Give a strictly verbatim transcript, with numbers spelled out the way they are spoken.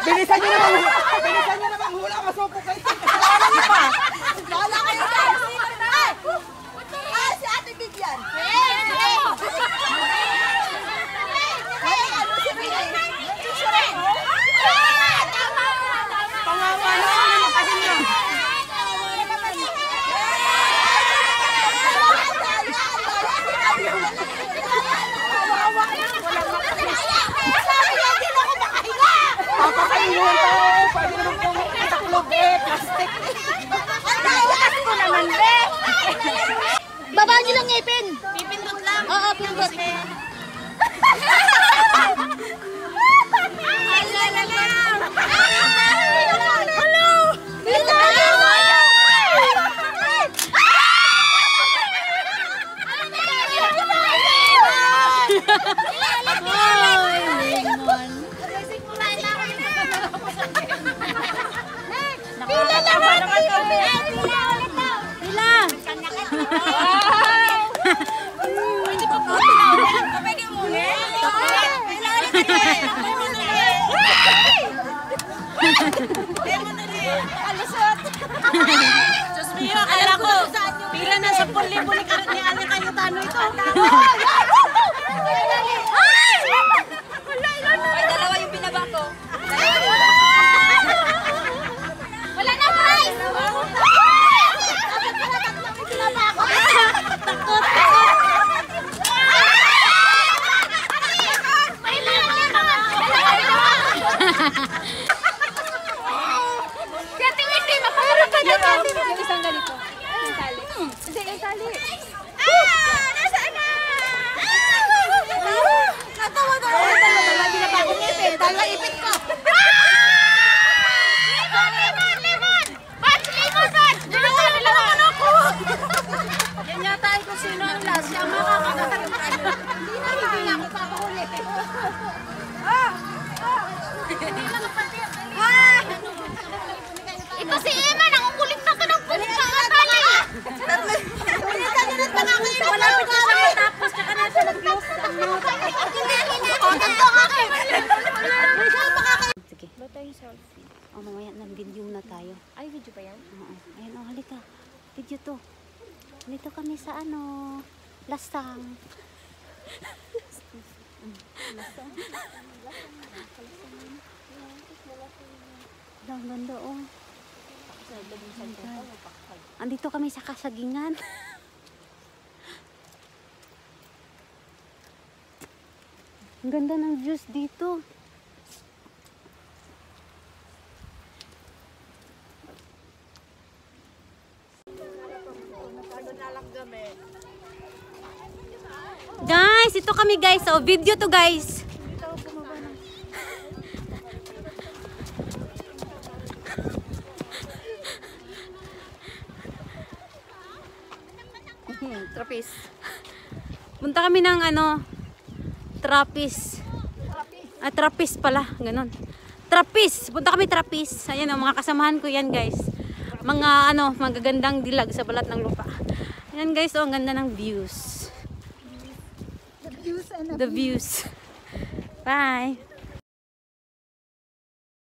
Bilisan nyo naman. Bilisan nyo naman. Hula, masupo kayo. Kasalanan nyo pa. Wala kayo dyan. Ah, si Ate Vivian. Pangawa na naman kasi nyo. Papakainuhan to. Pwede naman kong itaklog eh. Plastic. Ang ko naman, be. Baba nyo lang ngipin. Pipindot lang. Oo, pindot. Alala lang. Hello! Pila naman. Pila ulit daw. Pila. Pwede pa po. Pwede mo ulit. Pila ulit. Demo na rin. Kalusot. Diyos mio, akala ko. Pila na sa libo ni Karat ni Ate Cayetano ito. Ay, dalawa yung binaba ko. Wala na, prize! Takot, takot! May lamang mga! Kati hindi, makarap ka na natin! Yung isang ganito. Yung tali. Hindi, yung tali. Ah! Nasaan na? Natawa na ako. Dalawa binaba ko ngipin. Dalawa ipit ko. Yan yata ay kung sino ang last. Siya makakakatagal ka nyo. Hindi na ako papahuli. Ito si Emma. Nangukulit na ka ng pulit sa katali. Pulitan nyo na pangakin. Malapit na siya matapos. Tsaka na siya nag-close. O, ganito ka kayo. Sige. Ba't tayo selfie? O, mamaya nag-video na tayo. Ay, video pa yan? Oo. Ayan, o, halika. Video to. Dito kami sa ano, Lasang. Lasang. Ang ganda, oh. Andito kami sa Kasagingan. Ang ganda ng views dito. Guys, ito kami guys. So, video to guys. Trapis. Punta kami ng ano, Trapis. Ah, Trapis pala, ganon. Trapis, punta kami Trapis. Ayan o, mga kasamahan ko yan guys. Mga ano, magagandang dilag sa balat ng lupa. Ayan guys, oh, ang ganda ng views. The views. The views. Bye.